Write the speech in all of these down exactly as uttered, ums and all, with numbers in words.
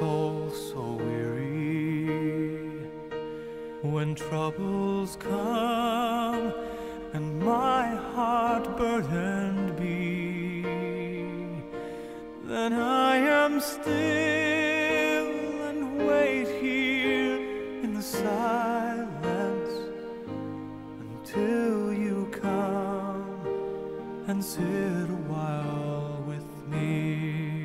soul so weary, when troubles come and my heart burdened be, then I am still and wait here in the silence until you come and sit a while with me.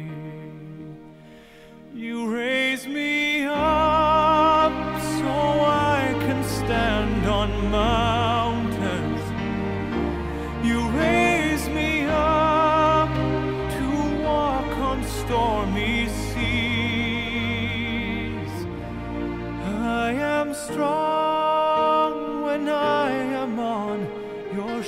You raise me up so I can stand on mountains. You raise me up to walk on stormy seas. I am strong when I am on your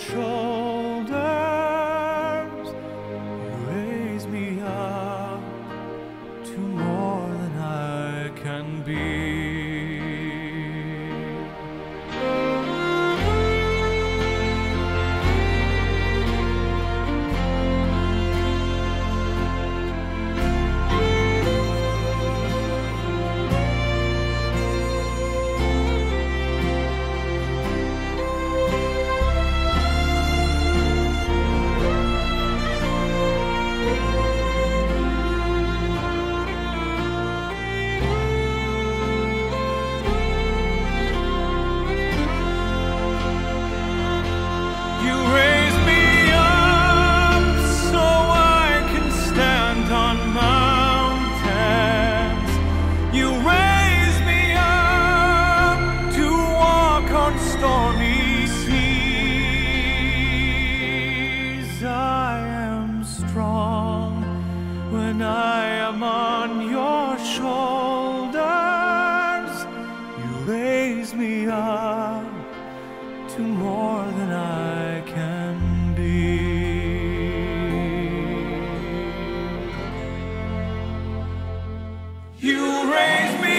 shoulders. You raise me up to more than I can be. Stormy seas, I am strong when I am on your shoulders. You raise me up to more than I can be. You raise me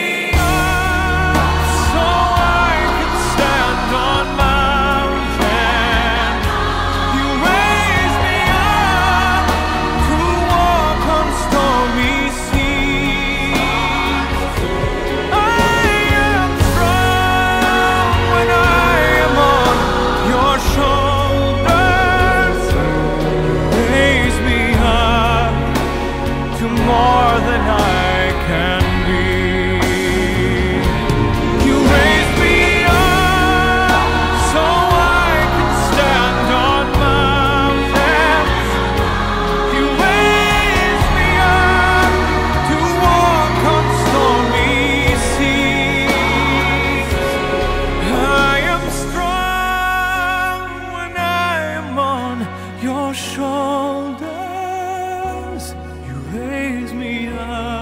more than I can be. You raise me up so I can stand on mountains. You raise me up to walk on stormy seas. I am strong when I am on your shoulders. Raise me up